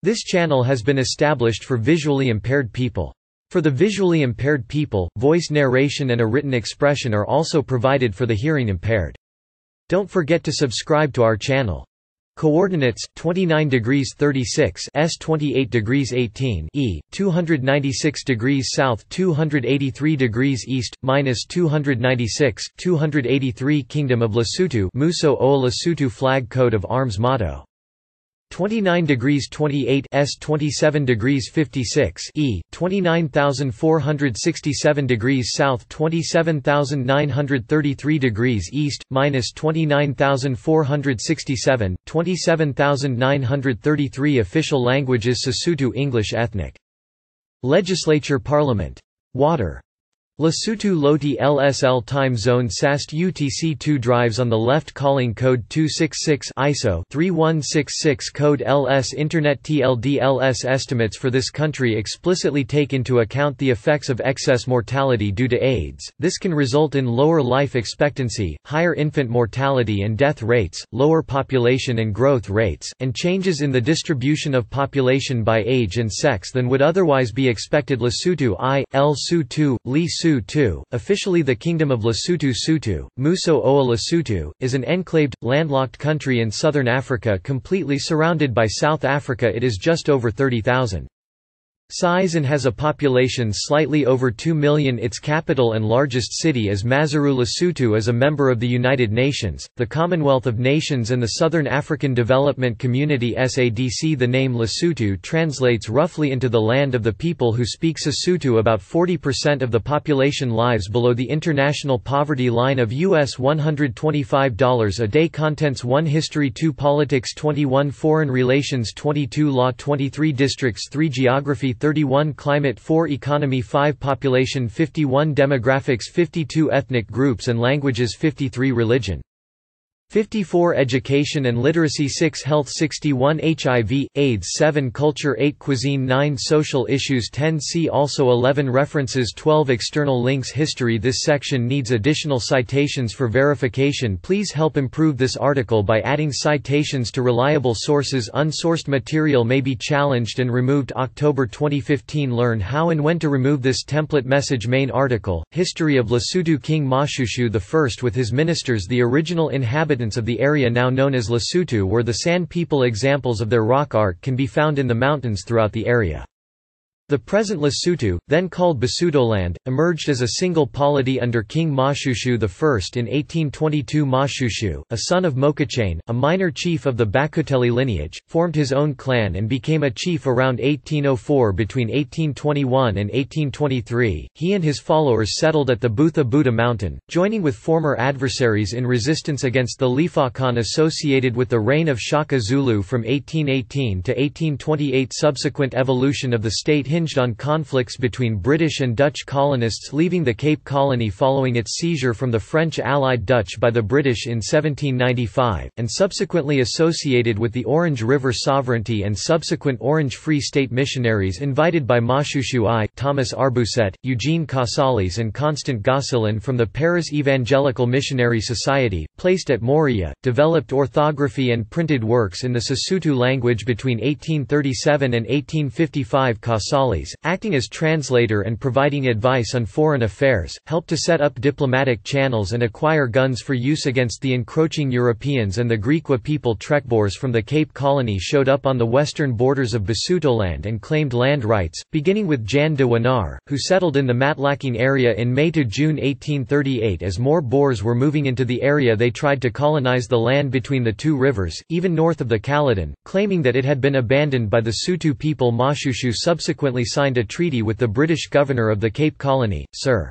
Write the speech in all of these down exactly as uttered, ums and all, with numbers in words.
This channel has been established for visually impaired people. For the visually impaired people, voice narration and a written expression are also provided for the hearing impaired. Don't forget to subscribe to our channel. Coordinates: twenty-nine degrees thirty-six S, twenty-eight degrees eighteen E, two hundred ninety-six degrees south, two hundred eighty-three degrees east, minus two hundred ninety-six, two hundred eighty-three. Kingdom of Lesotho, Muso o Lesotho flag coat of arms motto. twenty-nine degrees twenty-eight S, twenty-seven degrees fifty-six E, twenty-nine thousand four hundred sixty-seven degrees south, twenty-seven thousand nine hundred thirty-three degrees east, minus twenty-nine thousand four hundred sixty-seven, twenty-seven thousand nine hundred thirty-three. Official languages: Sesotho English. Ethnic legislature Parliament. Water. Lesotho Loti L S L Time Zone S A S T U T C two Drives on the left. Calling code two six six I S O three one six six. Code L S Internet T L D L S. Estimates for this country explicitly take into account the effects of excess mortality due to AIDS. This can result in lower life expectancy, higher infant mortality and death rates, lower population and growth rates, and changes in the distribution of population by age and sex than would otherwise be expected. Lesotho I, L Sotho, Li Sotho. Officially the Kingdom of Lesotho Sotho, Muso o Lesotho, is an enclaved, landlocked country in southern Africa completely surrounded by South Africa. It is just over thirty thousand. Size and has a population slightly over two million. Its capital and largest city is Maseru. Lesotho is a member of the United Nations, the Commonwealth of Nations and the Southern African Development Community S A D C. The name Lesotho translates roughly into the land of the people who speak Sesotho. About forty percent of the population lives below the international poverty line of U S one hundred twenty-five dollars a day. Contents: one History, two Politics, twenty-one Foreign Relations, twenty-two Law, twenty-three Districts, three Geography, thirty-one Climate, four Economy, five Population, fifty-one Demographics, fifty-two Ethnic groups and languages, fifty-three Religion, fifty-four Education and literacy, six Health, sixty-one H I V, AIDS, seven Culture, eight Cuisine, nine Social issues, ten See also, eleven References, twelve External links. History. This section needs additional citations for verification. Please help improve this article by adding citations to reliable sources. Unsourced material may be challenged and removed. October twenty fifteen. Learn how and when to remove this template message. Main article: History of Lesotho. King Mashushu the First with his ministers, the original inhabitants of the area now known as Lesotho, were the San people. Examples of their rock art can be found in the mountains throughout the area. The present Lesotho, then called Basutoland, emerged as a single polity under King Mashushu the First in eighteen twenty-two. Mashushu, a son of Mokachane, a minor chief of the Bakoteli lineage, formed his own clan and became a chief around eighteen oh four. Between eighteen twenty-one and eighteen twenty-three, he and his followers settled at the Butha Buda mountain, joining with former adversaries in resistance against the Lifa Khan associated with the reign of Shaka Zulu from eighteen eighteen to eighteen twenty-eight. Subsequent evolution of the state hinged on conflicts between British and Dutch colonists leaving the Cape Colony following its seizure from the French allied Dutch by the British in seventeen ninety-five, and subsequently associated with the Orange River Sovereignty and subsequent Orange Free State missionaries invited by Mashushu I, Thomas Arbousset, Eugene Casalis and Constant Gosselin from the Paris Evangelical Missionary Society, placed at Moria, developed orthography and printed works in the Sesotho language between eighteen thirty-seven and eighteen fifty-five. Casalis, acting as translator and providing advice on foreign affairs, helped to set up diplomatic channels and acquire guns for use against the encroaching Europeans and the Griqua people. Trekboers from the Cape Colony showed up on the western borders of Basutoland and claimed land rights, beginning with Jan de Wanar, who settled in the Matlaking area in May to June eighteen thirty-eight. As more Boers were moving into the area, they tried to colonize the land between the two rivers, even north of the Caledon, claiming that it had been abandoned by the Sotho people. Mashushu subsequently signed a treaty with the British governor of the Cape Colony, Sir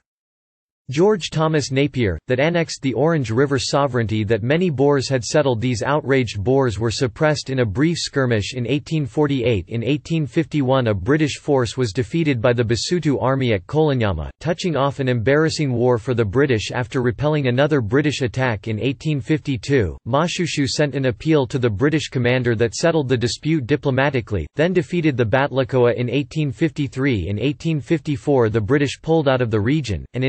George Thomas Napier, that annexed the Orange River Sovereignty. That many Boers had settled. These outraged Boers were suppressed in a brief skirmish in eighteen forty-eight. In eighteen fifty-one, a British force was defeated by the Basotho army at Kolonyama, touching off an embarrassing war for the British. After repelling another British attack in eighteen fifty-two, Mashushu sent an appeal to the British commander that settled the dispute diplomatically, then defeated the Batlakoa in eighteen fifty-three. In eighteen fifty-four the British pulled out of the region, and in eighteen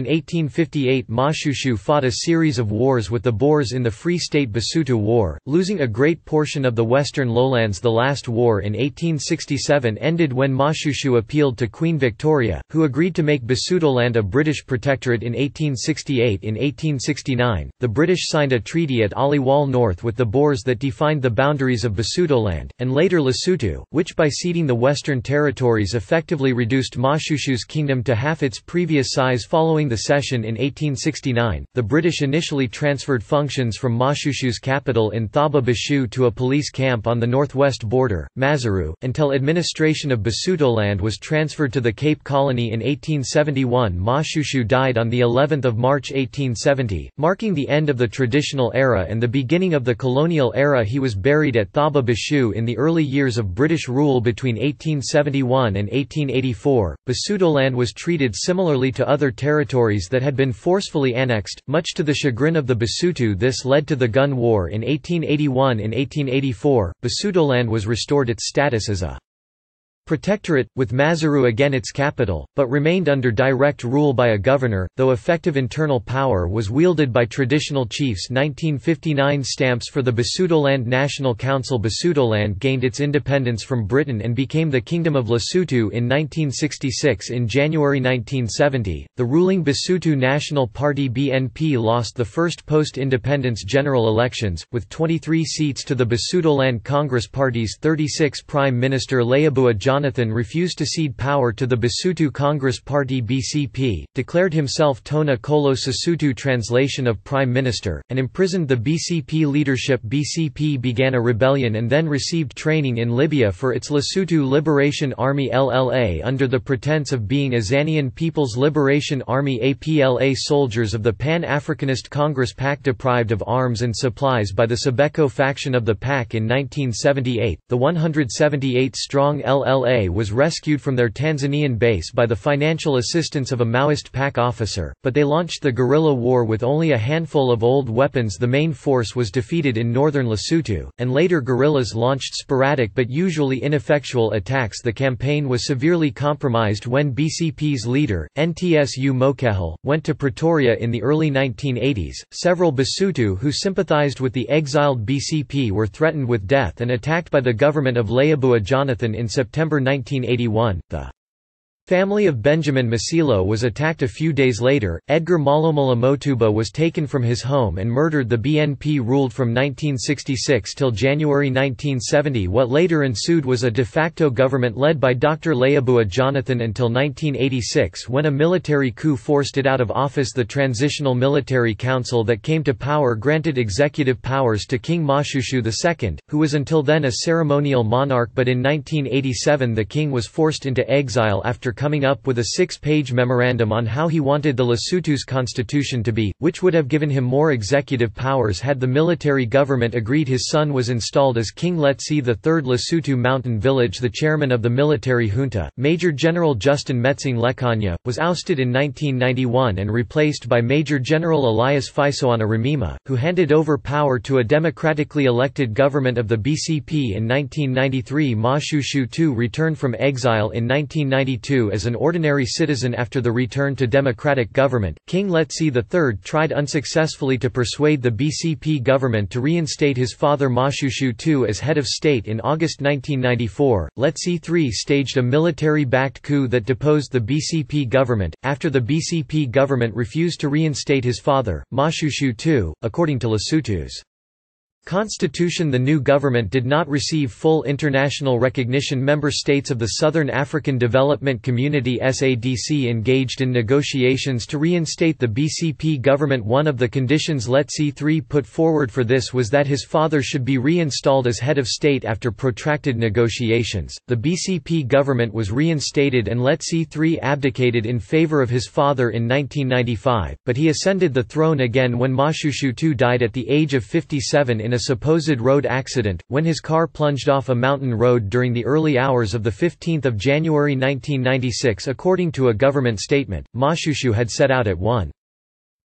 eighteen fifty-eight Mashushu fought a series of wars with the Boers in the Free State Basuto War, losing a great portion of the western lowlands. The last war in eighteen sixty-seven ended when Mashushu appealed to Queen Victoria, who agreed to make Basutoland a British protectorate in eighteen sixty-eight. In eighteen sixty-nine, the British signed a treaty at Aliwal North with the Boers that defined the boundaries of Basutoland, and later Lesotho, which by ceding the Western Territories effectively reduced Mashushu's kingdom to half its previous size. Following the cession in eighteen sixty-nine, the British initially transferred functions from Mashushu's capital in Thaba Bashu to a police camp on the northwest border, Maseru, until administration of Basutoland was transferred to the Cape Colony in eighteen seventy-one. Mashushu died on the eleventh of March eighteen seventy, marking the end of the traditional era and the beginning of the colonial era. He was buried at Thaba Bashu in the early years of British rule between eighteen seventy-one and eighteen eighty-four. Basutoland was treated similarly to other territories that had been forcefully annexed, much to the chagrin of the Basuto. This led to the Gun War in eighteen eighty-one. In eighteen eighty-four, Basutoland was restored its status as a protectorate, with Maseru again its capital, but remained under direct rule by a governor, though effective internal power was wielded by traditional chiefs. nineteen fifty-nine Stamps for the Basutoland National Council. Basutoland gained its independence from Britain and became the Kingdom of Lesotho in nineteen sixty-six. In January nineteen seventy, the ruling Basuto National Party B N P lost the first post-independence general elections, with twenty-three seats to the Basutoland Congress Party's thirty-six. Prime Minister Leabua Jonathan refused to cede power to the Basuto Congress Party B C P, declared himself Tona Kolo Sesotho translation of Prime Minister, and imprisoned the B C P leadership. B C P began a rebellion and then received training in Libya for its Lesotho Liberation Army L L A under the pretense of being Azanian People's Liberation Army A P L A. Soldiers of the Pan-Africanist Congress P A C deprived of arms and supplies by the Sabeko faction of the P A C in nineteen seventy-eight, the one hundred seventy-eight strong L L A was rescued from their Tanzanian base by the financial assistance of a Maoist P A C officer, but they launched the guerrilla war with only a handful of old weapons. The main force was defeated in northern Lesotho, and later guerrillas launched sporadic but usually ineffectual attacks. The campaign was severely compromised when B C P's leader, N T S U Mokehele, went to Pretoria in the early nineteen eighties. Several Basuto who sympathized with the exiled B C P were threatened with death and attacked by the government of Leabua Jonathan in September nineteen eighty-one. The family of Benjamin Masilo was attacked a few days later. Edgar Malomola Motuba was taken from his home and murdered. The B N P ruled from nineteen sixty-six till January nineteen seventy. What later ensued was a de facto government led by Doctor Leabua Jonathan until nineteen eighty-six, when a military coup forced it out of office. The Transitional Military Council that came to power granted executive powers to King Mashushu the Second, who was until then a ceremonial monarch, but in nineteen eighty-seven the king was forced into exile after coming up with a six-page memorandum on how he wanted the Lesotho's constitution to be, which would have given him more executive powers had the military government agreed. His son was installed as King Letsie the Third. Lesotho Mountain Village. The chairman of the military junta, Major General Justin Metsing Lekanya, was ousted in nineteen ninety-one and replaced by Major General Elias Fisoana Ramima, who handed over power to a democratically elected government of the B C P in nineteen ninety-three. Mashushu the Second returned from exile in nineteen ninety-two as an ordinary citizen. After the return to democratic government, King Letsie the Third tried unsuccessfully to persuade the B C P government to reinstate his father Mashushu the Second as head of state. In August nineteen ninety-four, Letsie the Third staged a military-backed coup that deposed the B C P government. After the B C P government refused to reinstate his father, Mashushu the Second, according to Lesotho's constitution, the new government did not receive full international recognition. Member states of the Southern African Development Community S A D C engaged in negotiations to reinstate the B C P government. One of the conditions Letsie the Third put forward for this was that his father should be reinstalled as head of state. After protracted negotiations, the B C P government was reinstated and Letsie the Third abdicated in favor of his father in nineteen ninety-five, but he ascended the throne again when Mashushu the Second died at the age of fifty-seven in a supposed road accident, when his car plunged off a mountain road during the early hours of the fifteenth of January nineteen ninety-six. According to a government statement, Mashushu had set out at one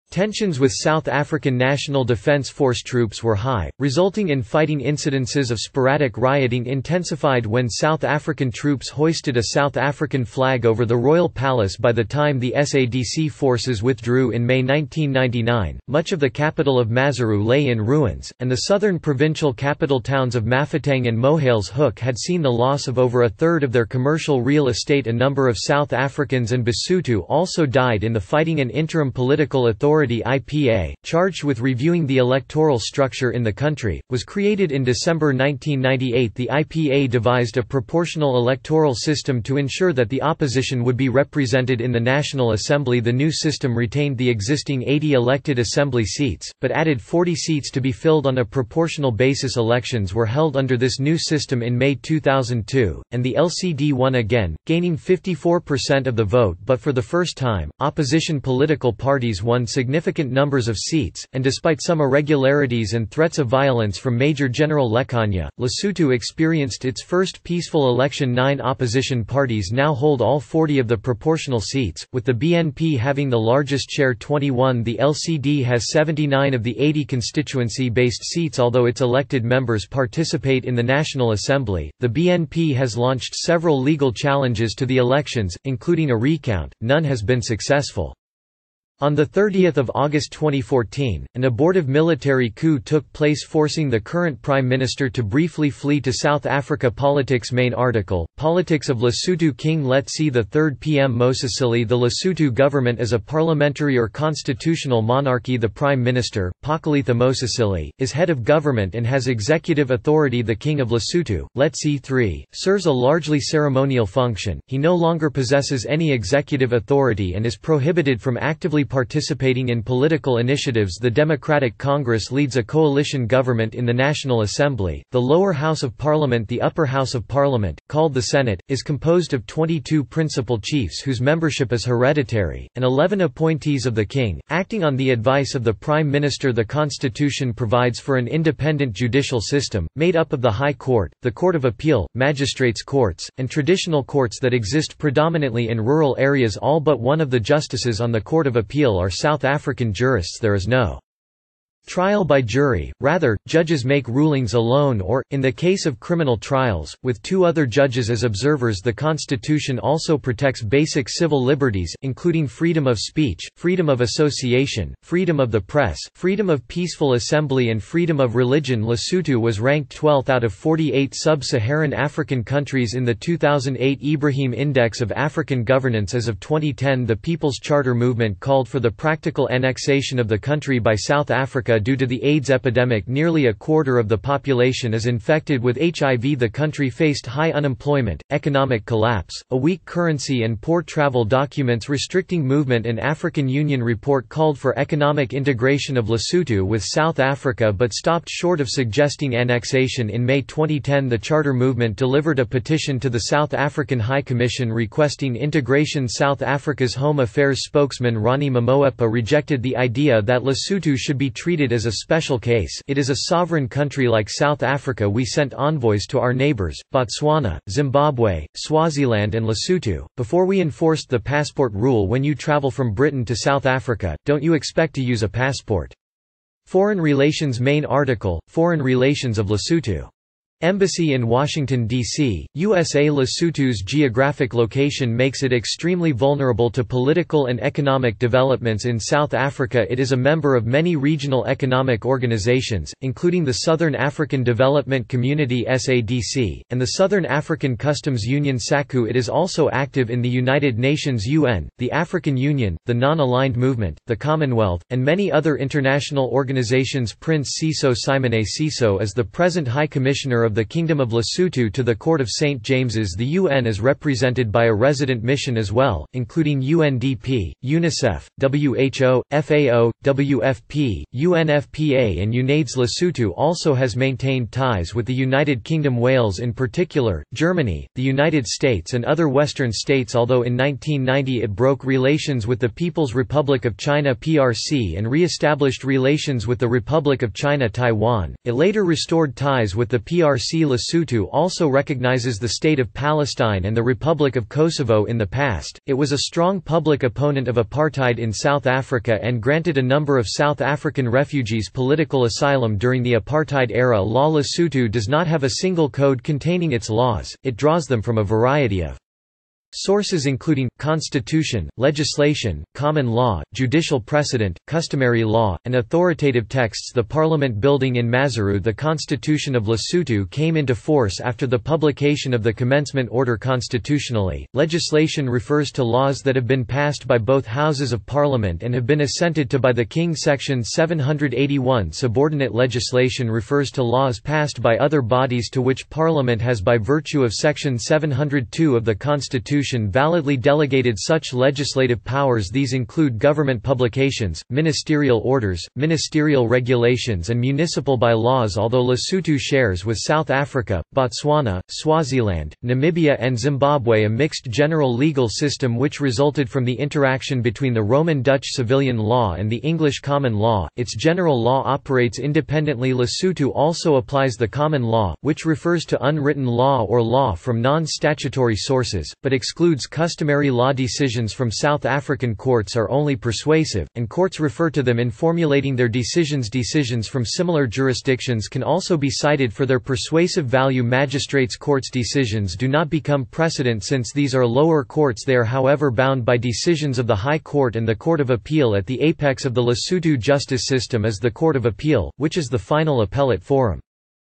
Tensions with South African National Defence Force troops were high, resulting in fighting incidences of sporadic rioting intensified when South African troops hoisted a South African flag over the Royal Palace. By the time the S A D C forces withdrew in May nineteen ninety-nine, much of the capital of Maseru lay in ruins, and the southern provincial capital towns of Mafeteng and Mohale's-Hoek had seen the loss of over a third of their commercial real estate. A number of South Africans and Basotho also died in the fighting. An interim political authority I P A, charged with reviewing the electoral structure in the country, was created in December nineteen ninety-eight. The I P A devised a proportional electoral system to ensure that the opposition would be represented in the National Assembly. The new system retained the existing eighty elected assembly seats, but added forty seats to be filled on a proportional basis. Elections were held under this new system in May two thousand two, and the L C D won again, gaining fifty-four percent of the vote. But for the first time, opposition political parties won significant significant numbers of seats, and despite some irregularities and threats of violence from Major General Lekhanya, Lesotho experienced its first peaceful election. Nine opposition parties now hold all forty of the proportional seats, with the B N P having the largest share, twenty-one. The L C D has seventy-nine of the eighty constituency-based seats. Although its elected members participate in the National Assembly, the B N P has launched several legal challenges to the elections, including a recount. None has been successful. On thirtieth of August twenty fourteen, an abortive military coup took place, forcing the current Prime Minister to briefly flee to South Africa. Politics. Main article, Politics of Lesotho. King Letsie the third P M Mosisili. The Lesotho government is a parliamentary or constitutional monarchy. The Prime Minister, Pakalitha Mosisili, is head of government and has executive authority. The King of Lesotho, Letsie the third, serves a largely ceremonial function. He no longer possesses any executive authority and is prohibited from actively participating in political initiatives. The Democratic Congress leads a coalition government in the National Assembly. The lower house of parliament, the upper house of parliament, called the Senate, is composed of twenty-two principal chiefs whose membership is hereditary, and eleven appointees of the king, acting on the advice of the Prime Minister. The Constitution provides for an independent judicial system, made up of the High Court, the Court of Appeal, magistrates' courts, and traditional courts that exist predominantly in rural areas. All but one of the justices on the Court of Appeal are South African jurists. There is no trial by jury, rather, judges make rulings alone or, in the case of criminal trials, with two other judges as observers. The Constitution also protects basic civil liberties, including freedom of speech, freedom of association, freedom of the press, freedom of peaceful assembly and freedom of religion. Lesotho was ranked twelfth out of forty-eight sub-Saharan African countries in the two thousand eight Ibrahim Index of African Governance. As of twenty ten, the People's Charter movement called for the practical annexation of the country by South Africa. Due to the AIDS epidemic, nearly a quarter of the population is infected with H I V. The country faced high unemployment, economic collapse, a weak currency and poor travel documents restricting movement. An African Union report called for economic integration of Lesotho with South Africa but stopped short of suggesting annexation. In May twenty ten, the Charter movement delivered a petition to the South African High Commission requesting integration. South Africa's Home Affairs spokesman Ronnie Momoepa rejected the idea that Lesotho should be treated as a special case. It is a sovereign country like South Africa. We sent envoys to our neighbors, Botswana, Zimbabwe, Swaziland and Lesotho, before we enforced the passport rule. When you travel from Britain to South Africa, don't you expect to use a passport. Foreign Relations. Main article, Foreign Relations of Lesotho. Embassy in Washington, D C, U S A. Lesotho's geographic location makes it extremely vulnerable to political and economic developments in South Africa. It is a member of many regional economic organizations, including the Southern African Development Community S A D C, and the Southern African Customs Union SACU. It is also active in the United Nations U N, the African Union, the Non-Aligned Movement, the Commonwealth, and many other international organizations. Prince Siso Simone Siso is the present High Commissioner of the Kingdom of Lesotho to the Court of Saint James's. The U N is represented by a resident mission as well, including U N D P, UNICEF, W H O, F A O, W F P, U N F P A and UNAIDS. Lesotho also has maintained ties with the United Kingdom, Wales in particular, Germany, the United States and other Western states. Although in nineteen ninety it broke relations with the People's Republic of China P R C and re-established relations with the Republic of China Taiwan, it later restored ties with the P R C C Lesotho also recognizes the State of Palestine and the Republic of Kosovo in the past. It was a strong public opponent of apartheid in South Africa and granted a number of South African refugees political asylum during the apartheid era. Law Lesotho does not have a single code containing its laws, it draws them from a variety of sources including, constitution, legislation, common law, judicial precedent, customary law, and authoritative texts. The Parliament building in Maseru. The Constitution of Lesotho came into force after the publication of the Commencement Order. Constitutionally, legislation refers to laws that have been passed by both Houses of Parliament and have been assented to by the King. Section seven hundred eighty-one. Subordinate legislation refers to laws passed by other bodies to which Parliament has by virtue of Section seven hundred two of the Constitution validly delegated such legislative powers. These include government publications, ministerial orders, ministerial regulations and municipal by-laws. Although Lesotho shares with South Africa, Botswana, Swaziland, Namibia and Zimbabwe a mixed general legal system which resulted from the interaction between the Roman Dutch civilian law and the English common law, its general law operates independently. Lesotho also applies the common law, which refers to unwritten law or law from non-statutory sources, but excludes customary law. Decisions from South African courts are only persuasive, and courts refer to them in formulating their decisions. Decisions from similar jurisdictions can also be cited for their persuasive value. Magistrates' courts' decisions do not become precedent since these are lower courts. They are however bound by decisions of the High Court and the Court of Appeal. At the apex of the Lesotho justice system is the Court of Appeal, which is the final appellate forum.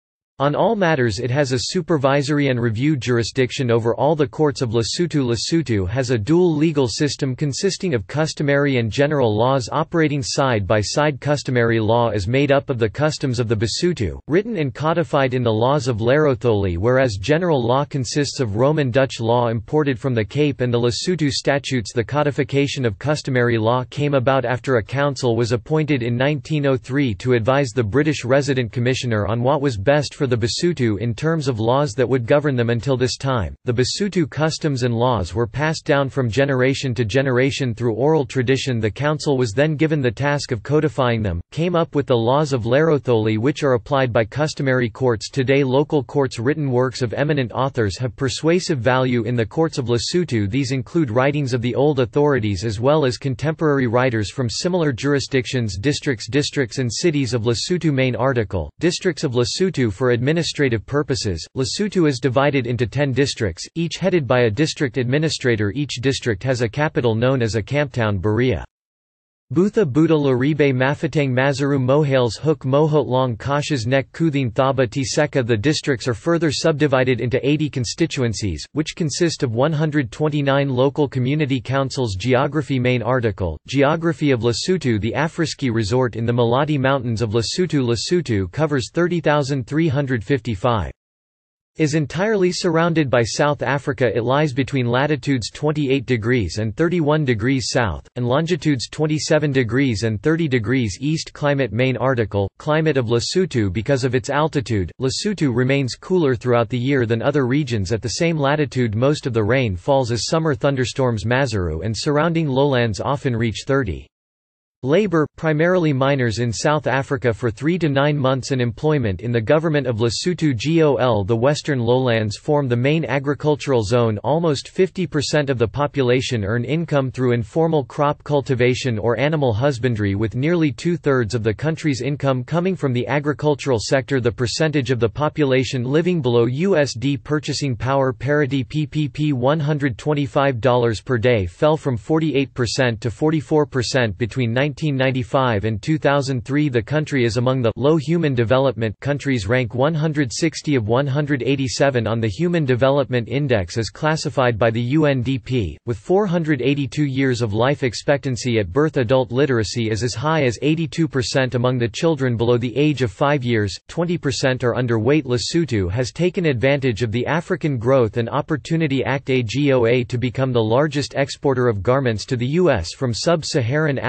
On all matters it has a supervisory and review jurisdiction over all the courts of Lesotho. Lesotho has a dual legal system consisting of customary and general laws operating side by side. Customary law is made up of the customs of the Basotho, written and codified in the laws of Lerotholi, whereas general law consists of Roman Dutch law imported from the Cape and the Lesotho statutes. The codification of customary law came about after a council was appointed in nineteen oh three to advise the British Resident Commissioner on what was best for the Basotho in terms of laws that would govern them. Until this time, the Basotho customs and laws were passed down from generation to generation through oral tradition. The council was then given the task of codifying them, came up with the laws of Lerotholi which are applied by customary courts today. Local courts' written works of eminent authors have persuasive value in the courts of Lesotho. These include writings of the old authorities as well as contemporary writers from similar jurisdictions. Districts Districts and cities of Lesotho. Main article, Districts of Lesotho. For administrative purposes, Lesotho is divided into ten districts, each headed by a district administrator. Each district has a capital known as a Camptown. Berea, Butha, Buda, Laribe, Mafeteng, Maseru, Mohales, Hook, Mohotlong, Kashas, Nek, Kuthine, Thaba, Tiseka. The districts are further subdivided into eighty constituencies, which consist of one hundred twenty-nine local community councils. Geography. Main article, Geography of Lesotho. The Afriski Resort in the Malati Mountains of Lesotho. Lesotho covers thirty thousand three hundred fifty-five. Is entirely surrounded by South Africa. It lies between latitudes twenty-eight degrees and thirty-one degrees south, and longitudes twenty-seven degrees and thirty degrees east. Climate. Main article, Climate of Lesotho. Because of its altitude, Lesotho remains cooler throughout the year than other regions at the same latitude. Most of the rain falls as summer thunderstorms. Maseru and surrounding lowlands often reach thirty. Labor, primarily miners in South Africa for three to nine months and employment in the government of Lesotho. Gol. The western lowlands form the main agricultural zone. Almost fifty percent of the population earn income through informal crop cultivation or animal husbandry, with nearly two-thirds of the country's income coming from the agricultural sector. The percentage of the population living below U S D purchasing power parity P P P one hundred twenty-five dollars per day fell from forty-eight percent to forty-four percent between nineteen ninety-five and two thousand three. The country is among the low human development countries, rank one hundred sixty of one hundred eighty-seven on the Human Development Index as classified by the U N D P, with four hundred eighty-two years of life expectancy at birth. Adult literacy is as high as eighty-two percent among the children below the age of five years, twenty percent are underweight. Lesotho has taken advantage of the African Growth and Opportunity Act A G O A to become the largest exporter of garments to the U S from sub-Saharan Africa.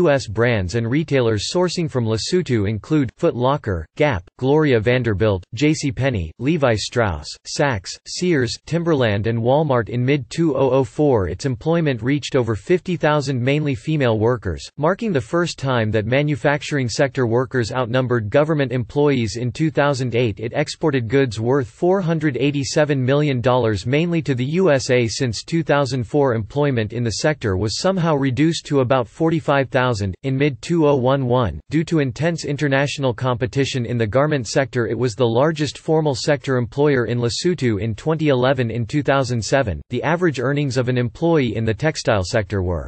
U S brands and retailers sourcing from Lesotho include Foot Locker, Gap, Gloria Vanderbilt, JCPenney, Levi Strauss, Saks, Sears, Timberland and Walmart. In mid two thousand four its employment reached over fifty thousand mainly female workers, marking the first time that manufacturing sector workers outnumbered government employees. In two thousand eight it exported goods worth four hundred eighty-seven million dollars mainly to the U S A. Since two thousand four employment in the sector was somehow reduced to about forty-five thousand. In mid two thousand eleven, due to intense international competition in the garment sector, it was the largest formal sector employer in Lesotho in twenty eleven. In two thousand seven, the average earnings of an employee in the textile sector were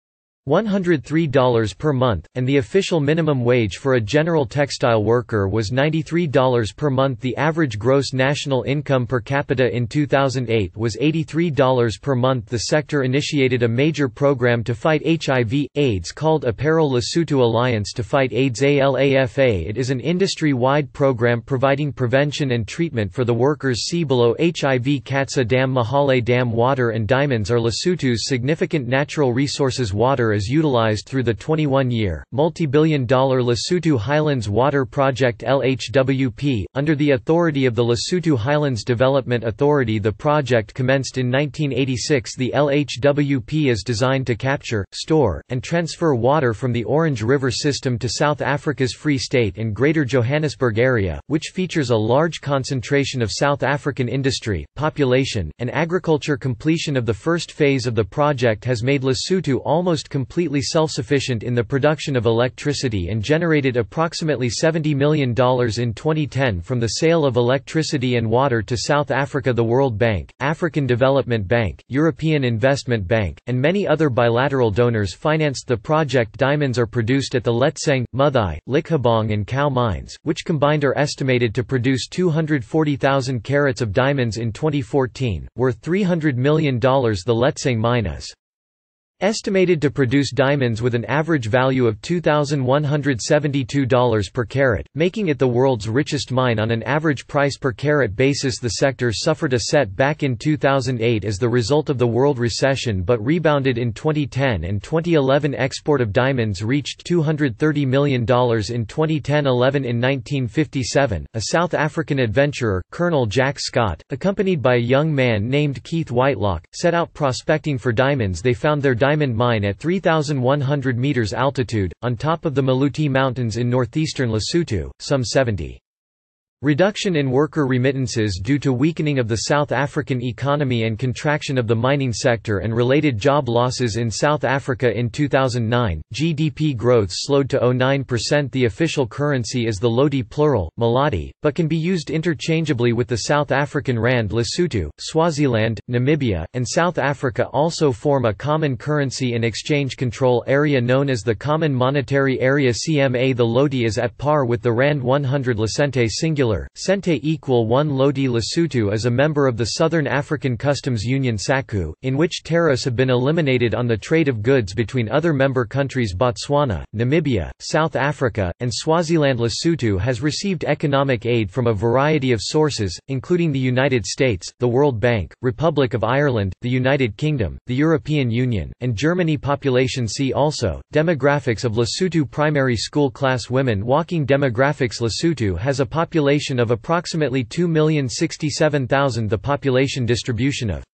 one hundred three dollars per month, and the official minimum wage for a general textile worker was ninety-three dollars per month. The average gross national income per capita in two thousand eight was eighty-three dollars per month. The sector initiated a major program to fight H I V AIDS called Apparel Lesotho Alliance to Fight AIDS ALAFA. It is an industry-wide program providing prevention and treatment for the workers. See below. H I V Katsa Dam. Mahale Dam. Water and diamonds are Lesotho's significant natural resources. Water is utilized through the twenty-one year, multi-billion dollar Lesotho Highlands Water Project L H W P. Under the authority of the Lesotho Highlands Development Authority, the project commenced in nineteen eighty-six. The L H W P is designed to capture, store, and transfer water from the Orange River system to South Africa's Free State and Greater Johannesburg area, which features a large concentration of South African industry, population, and agriculture. Completion of the first phase of the project has made Lesotho almost completely self-sufficient in the production of electricity and generated approximately seventy million dollars in twenty ten from the sale of electricity and water to South Africa. The World Bank, African Development Bank, European Investment Bank, and many other bilateral donors financed the project. Diamonds are produced at the Letseng, Muthai, Likhabong and Kao mines, which combined are estimated to produce two hundred forty thousand carats of diamonds in twenty fourteen, worth three hundred million dollars. The Letseng mine is estimated to produce diamonds with an average value of two thousand one hundred seventy-two dollars per carat, making it the world's richest mine on an average price per carat basis. The sector suffered a setback in two thousand eight as the result of the world recession but rebounded in twenty ten and twenty eleven. Export of diamonds reached two hundred thirty million dollars in twenty ten eleven. In nineteen fifty-seven, a South African adventurer, Colonel Jack Scott, accompanied by a young man named Keith Whitelock, set out prospecting for diamonds. They found their diamond mine at three thousand one hundred meters altitude, on top of the Maluti Mountains in northeastern Lesotho, some seventy. Reduction in worker remittances due to weakening of the South African economy and contraction of the mining sector and related job losses in South Africa. In two thousand nine, G D P growth slowed to zero point nine percent. The official currency is the Loti plural, Malati, but can be used interchangeably with the South African rand. Lesotho, Swaziland, Namibia, and South Africa also form a common currency and exchange control area known as the Common Monetary Area C M A. The Loti is at par with the rand. one hundred Lesente singular. Sente equal one Loti. Lesotho is a member of the Southern African Customs Union S A C U, in which tariffs have been eliminated on the trade of goods between other member countries. Botswana, Namibia, South Africa, and Swaziland. Lesotho has received economic aid from a variety of sources, including the United States, the World Bank, Republic of Ireland, the United Kingdom, the European Union, and Germany. Population. See also, Demographics of Lesotho. Primary school class women walking. Demographics. Lesotho has a population of approximately two million sixty-seven thousand. The population distribution of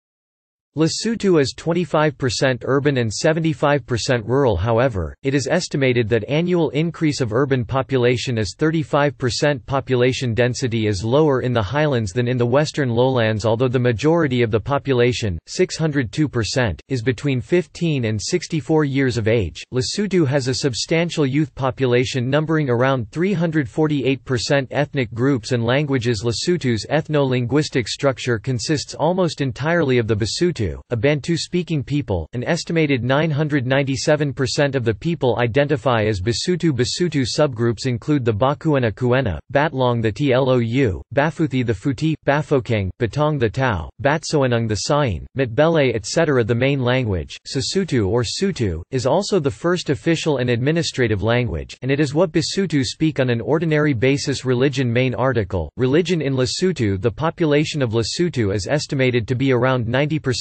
Lesotho is twenty-five percent urban and seventy-five percent rural. However, it is estimated that annual increase of urban population is thirty-five percent. Population density is lower in the highlands than in the western lowlands. Although the majority of the population, six hundred two percent, is between fifteen and sixty-four years of age, Lesotho has a substantial youth population numbering around three hundred forty-eight percent. Ethnic groups and languages. Lesotho's ethno-linguistic structure consists almost entirely of the Basotho, a Bantu-speaking people. An estimated nine hundred ninety-seven percent of the people identify as Basotho. Basotho subgroups include the Bakuena Kuena, Batlong the Tlou, Bafuthi the Futi, Bafokeng, Batong the Tau, Batsoanung the Sain, Matbele et cetera. The main language, Sesotho or Sotho, is also the first official and administrative language, and it is what Basotho speak on an ordinary basis. Religion. Main article, Religion in Lesotho. The population of Lesotho is estimated to be around ninety percent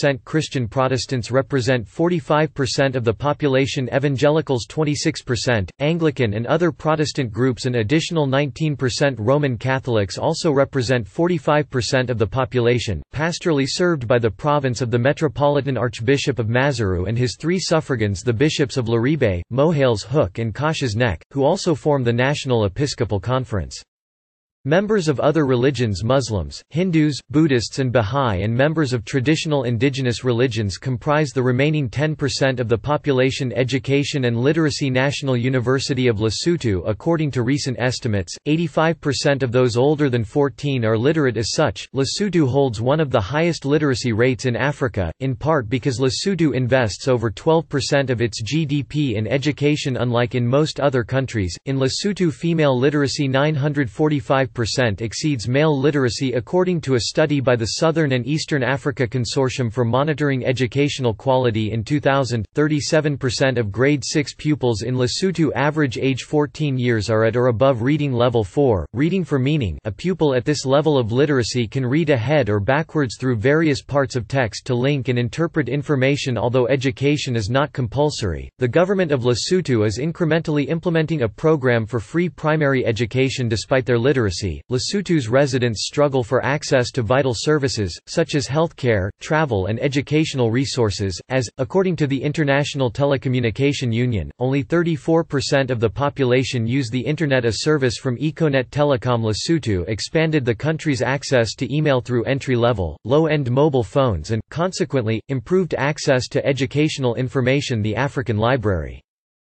percent Christian Protestants represent forty-five percent of the population, Evangelicals twenty-six percent, Anglican and other Protestant groups an additional nineteen percent, Roman Catholics also represent forty-five percent of the population, pastorally served by the province of the Metropolitan Archbishop of Maseru and his three suffragans, the bishops of Laribe, Mohales Hook and Caxias Nek, who also form the National Episcopal Conference. Members of other religions, Muslims, Hindus, Buddhists and Bahá'í, and members of traditional indigenous religions comprise the remaining ten percent of the population. Education and literacy. National University of Lesotho. According to recent estimates, eighty-five percent of those older than fourteen are literate. As such, Lesotho holds one of the highest literacy rates in Africa, in part because Lesotho invests over twelve percent of its G D P in education, unlike in most other countries. In Lesotho, female literacy nine hundred forty-five percent exceeds male literacy according to a study by the Southern and Eastern Africa Consortium for Monitoring Educational Quality in two thousand. thirty-seven percent of grade six pupils in Lesotho average age fourteen years are at or above reading level four, reading for meaning. A pupil at this level of literacy can read ahead or backwards through various parts of text to link and interpret information. Although education is not compulsory, the government of Lesotho is incrementally implementing a program for free primary education despite their literacy. Lesotho's residents struggle for access to vital services, such as healthcare, travel and educational resources, as, according to the International Telecommunication Union, only thirty-four percent of the population use the Internet. A service from Econet Telecom Lesotho expanded the country's access to email through entry-level, low-end mobile phones and, consequently, improved access to educational information. The African Library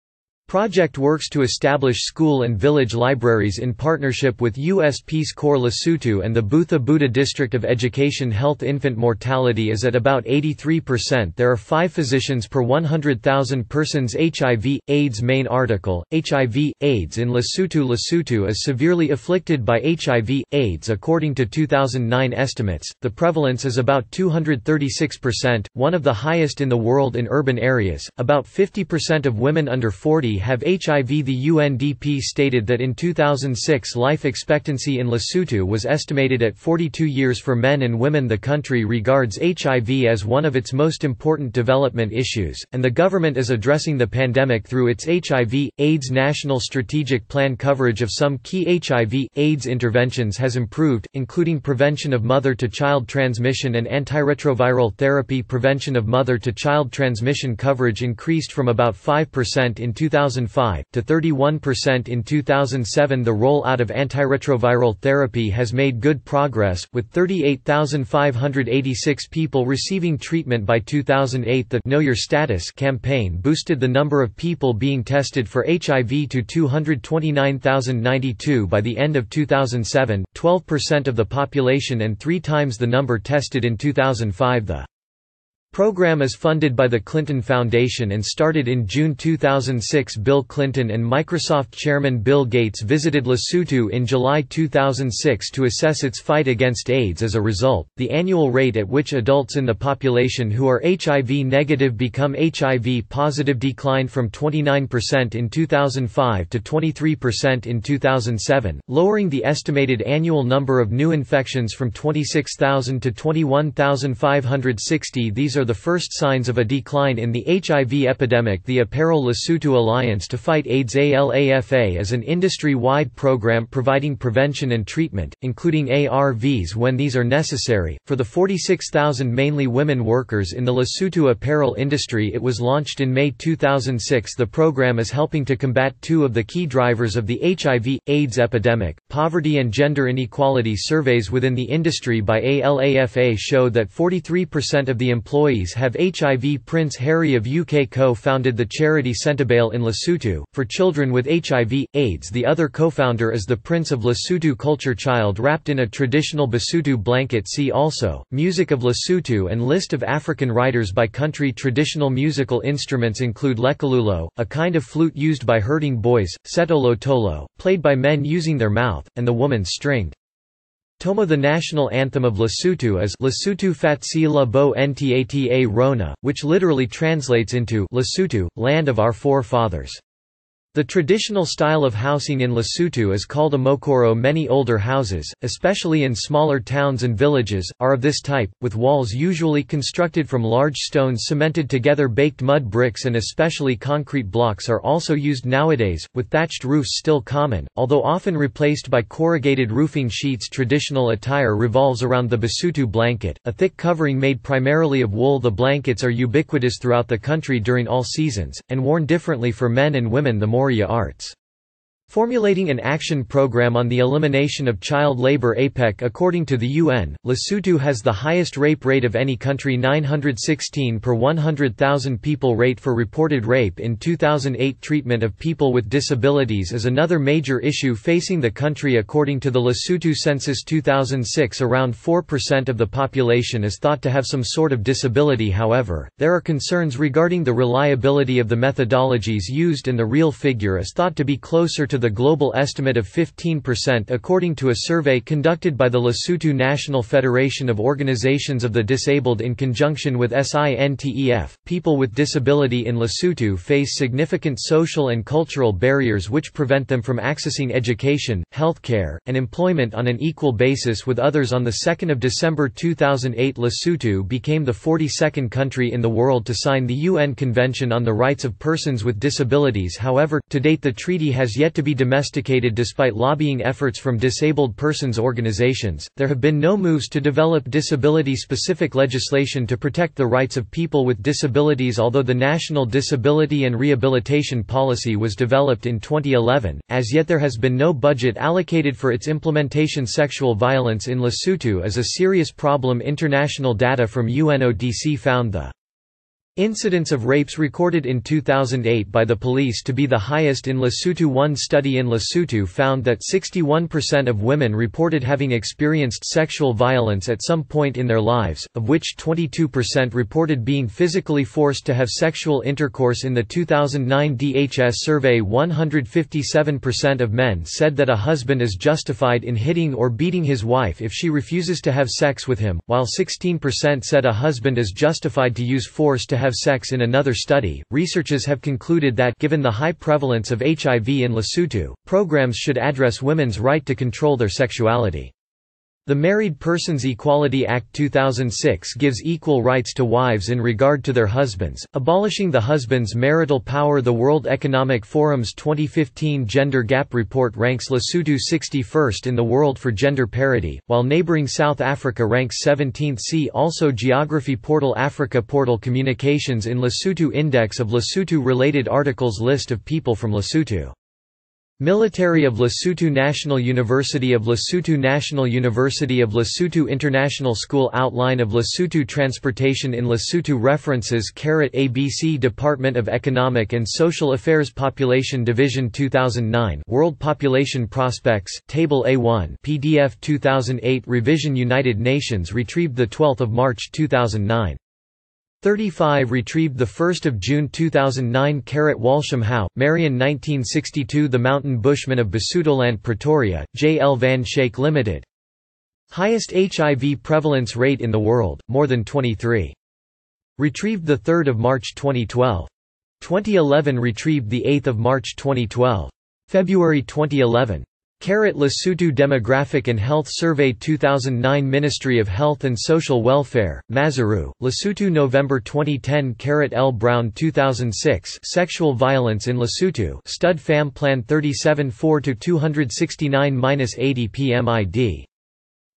Project works to establish school and village libraries in partnership with U S Peace Corps Lesotho and the Butha Buda District of Education. Health. Infant mortality is at about eighty-three percent. There are five physicians per one hundred thousand persons. H I V, AIDS. Main article, H I V, AIDS in Lesotho. Lesotho is severely afflicted by H I V, AIDS. According to two thousand nine estimates, the prevalence is about two hundred thirty-six percent, one of the highest in the world. In urban areas, about fifty percent of women under forty have H I V. The U N D P stated that in two thousand six life expectancy in Lesotho was estimated at forty-two years for men and women. The country regards H I V as one of its most important development issues, and the government is addressing the pandemic through its H I V, AIDS National Strategic Plan. Coverage of some key H I V, AIDS interventions has improved, including prevention of mother-to-child transmission and antiretroviral therapy. Prevention of mother-to-child transmission coverage increased from about five percent in two thousand five, to thirty-one percent in two thousand seven. The rollout of antiretroviral therapy has made good progress, with thirty-eight thousand five hundred eighty-six people receiving treatment by two thousand eight. The Know Your Status campaign boosted the number of people being tested for H I V to two hundred twenty-nine thousand ninety-two by the end of two thousand seven, twelve percent of the population and three times the number tested in two thousand five. The program is funded by the Clinton Foundation and started in June two thousand six. Bill Clinton and Microsoft chairman Bill Gates visited Lesotho in July two thousand six to assess its fight against AIDS. As a result, the annual rate at which adults in the population who are H I V negative become H I V positive declined from twenty-nine percent in two thousand five to twenty-three percent in two thousand seven, lowering the estimated annual number of new infections from twenty-six thousand to twenty-one thousand five hundred sixty. These are the first signs of a decline in the H I V epidemic. The Apparel Lesotho Alliance to Fight AIDS ALAFA is an industry-wide program providing prevention and treatment, including A R Vs when these are necessary, for the forty-six thousand mainly women workers in the Lesotho apparel industry. It was launched in May two thousand six. The program is helping to combat two of the key drivers of the H I V AIDS epidemic, poverty and gender inequality. Surveys within the industry by ALAFA show that forty-three percent of the employees have H I V. Prince Harry of U K co-founded the charity Sentebale in Lesotho, for children with H I V, AIDS. The other co-founder is the Prince of Lesotho culture child wrapped in a traditional Basotho blanket. See also, Music of Lesotho and list of African writers by country. Traditional musical instruments include lekululo, a kind of flute used by herding boys, setolo tolo, played by men using their mouth, and the woman's stringed Tomo. The national anthem of Lesotho is Lesotho Fatsi La Bo Ntata Rona, which literally translates into Lesotho, land of our forefathers. The traditional style of housing in Lesotho is called a mokoro. Many older houses, especially in smaller towns and villages, are of this type, with walls usually constructed from large stones cemented together. Baked mud bricks and especially concrete blocks are also used nowadays, with thatched roofs still common, although often replaced by corrugated roofing sheets. Traditional attire revolves around the Basotho blanket, a thick covering made primarily of wool. The blankets are ubiquitous throughout the country during all seasons, and worn differently for men and women. The Moria Arts. Formulating an action program on the elimination of child labor. A P E C. According to the U N, Lesotho has the highest rape rate of any country, nine hundred sixteen per one hundred thousand people. Rate for reported rape in two thousand eight. Treatment of people with disabilities is another major issue facing the country. According to the Lesotho census two thousand six, around four percent of the population is thought to have some sort of disability. However, there are concerns regarding the reliability of the methodologies used, and the real figure is thought to be closer to the global estimate of fifteen percent. According to a survey conducted by the Lesotho National Federation of Organizations of the Disabled in conjunction with SINTEF, people with disability in Lesotho face significant social and cultural barriers which prevent them from accessing education, healthcare, and employment on an equal basis with others. On the second of December two thousand eight, Lesotho became the forty-second country in the world to sign the U N Convention on the Rights of Persons with Disabilities. However, to date the treaty has yet to be domesticated. Despite lobbying efforts from disabled persons organizations, there have been no moves to develop disability-specific legislation to protect the rights of people with disabilities. Although the National Disability and Rehabilitation Policy was developed in twenty eleven, as yet there has been no budget allocated for its implementation. Sexual violence in Lesotho is a serious problem. International data from U N O D C found the incidence of rapes recorded in two thousand eight by the police to be the highest in Lesotho. One study in Lesotho found that sixty-one percent of women reported having experienced sexual violence at some point in their lives, of which twenty-two percent reported being physically forced to have sexual intercourse. In the two thousand nine D H S survey, one hundred fifty-seven percent of men said that a husband is justified in hitting or beating his wife if she refuses to have sex with him, while sixteen percent said a husband is justified to use force to have have sex. In another study, researchers have concluded that, given the high prevalence of H I V in Lesotho, programs should address women's right to control their sexuality. The Married Persons Equality Act two thousand six gives equal rights to wives in regard to their husbands, abolishing the husband's marital power. The World Economic Forum's twenty fifteen Gender Gap Report ranks Lesotho sixty-first in the world for gender parity, while neighboring South Africa ranks seventeenth. See also Geography portal. Africa portal. Communications in Lesotho. Index of Lesotho-related articles. List of people from Lesotho. Military of Lesotho. National University of Lesotho. National University of Lesotho. International School. Outline of Lesotho. Transportation in Lesotho. References. A B C. Department of Economic and Social Affairs. Population Division two thousand nine. World Population Prospects, Table A one, P D F two thousand eight. Revision. United Nations. Retrieved the twelfth of March two thousand nine. thirty-five. Retrieved the first of June two thousand nine. Walsham Howe, Marion. Nineteen sixty-two. The Mountain Bushmen of Basutoland. Pretoria, J L Van Schaik Limited. Highest H I V prevalence rate in the world, more than twenty-three. Retrieved the third of March twenty twelve. twenty eleven. Retrieved the eighth of March twenty twelve. February twenty eleven. Lesotho Demographic and Health Survey two thousand nine. Ministry of Health and Social Welfare, Maseru, Lesotho. November twenty ten. L. Brown two thousand six. Sexual Violence in Lesotho, Stud Fam Plan thirty-seven four to two sixty-nine eighty P M I D.